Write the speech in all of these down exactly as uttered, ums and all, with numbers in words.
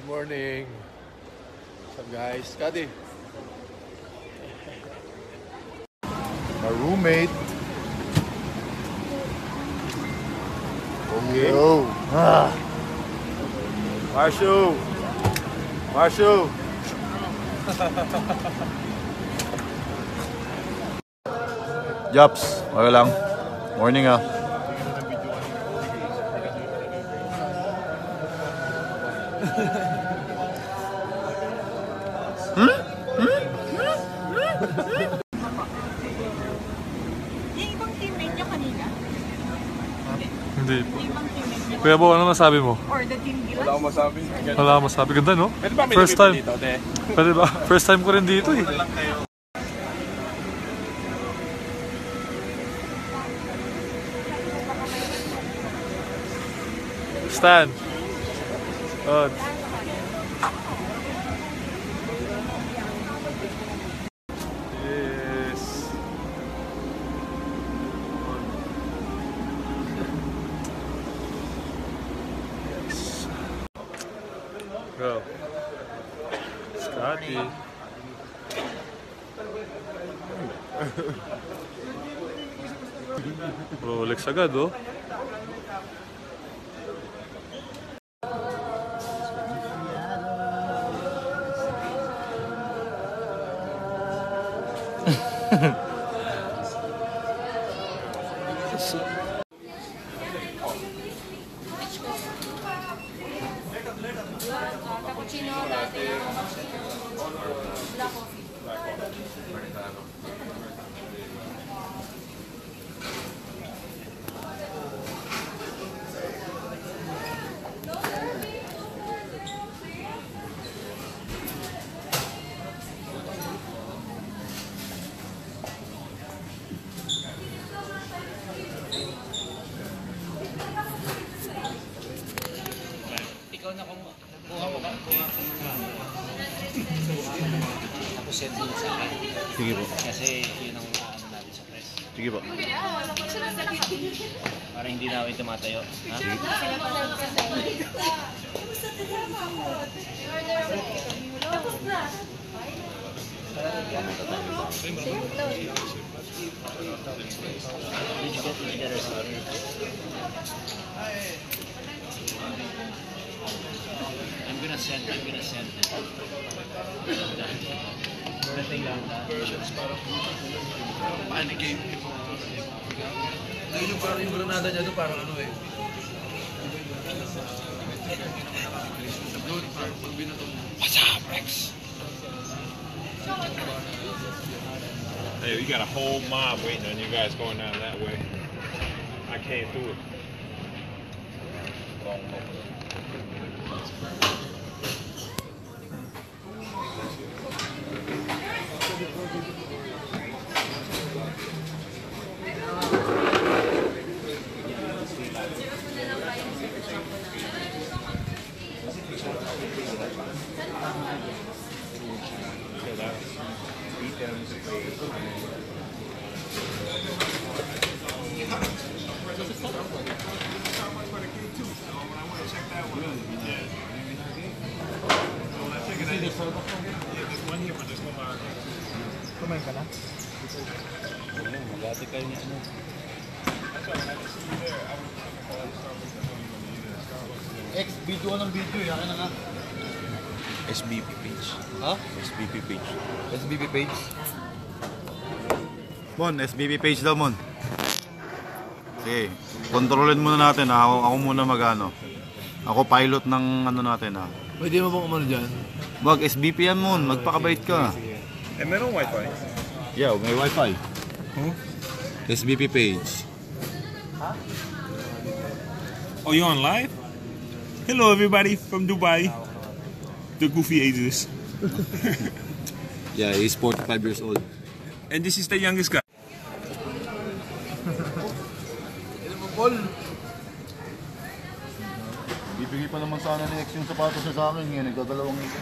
Good morning. What's up, guys? Scotty. My roommate. Okay. Yo. Ah. Marsho. Marsho. Japs, okay lang. Morning ah. Hmm? Hmm? Yung ibang teammate niya kanina? Hindi po. Yung ibang teammate niya? Kuya Bo, ano masabi mo? Or the team Gilas? Wala akong masabi. Wala akong masabi. Ganda, no? Pwede ba may First time. dito, te? Pwede ba? First time ko rin dito eh. Stan. Oh. Yes. Yes. Go. Scotty. Rolex agad, oh. Tapos send din sa akin. Sige po. Kasi yun ang ano natin sa press. Sige po. Para hindi na ako tumatayo. Ha? Did you get, did you get our sorry? I'm gonna send, I'm gonna send. Nothing lang na. Versions parang panic game. Ayun yung parang yung granada niya doon parang ano eh. Doon parang pag binatong. What's up, Rex? Hey, you got a whole mob waiting on you guys going down that way. I came through it. Kumain ka na? Magati kayo ni ano. Ex, video ng video. Yakin na nga. S B P page. Ha? S B P page. S B P page. Mon, S B P page daw, Mon. Sige, kontrolin muna natin. Ha? Ako, ako muna mag-ano. Ako pilot ng ano natin. Ha? Pwede mo bang umano dyan? Wag, S B P yan, Mon. Magpakabait ka. Eh, meron wifi. Yeah, may wifi. Huh? S B P page. Oh, you on live? Hello, everybody from Dubai. The Goofy Ages. Yeah, he's forty-five years old. And this is the youngest guy. Bibigay pa naman sana ni X yung sapatos niya sa akin. Ngayon, nagdadalawang ito.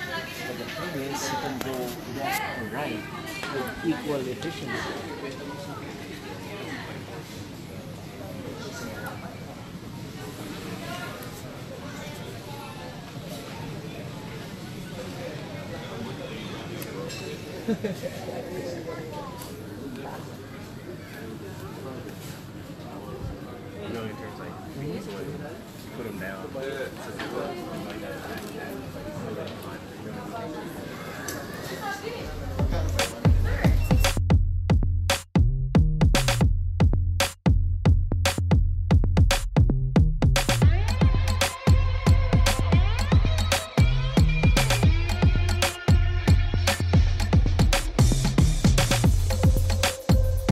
But the thing is, you can go left or right with equal efficiency. It only turns like put them down.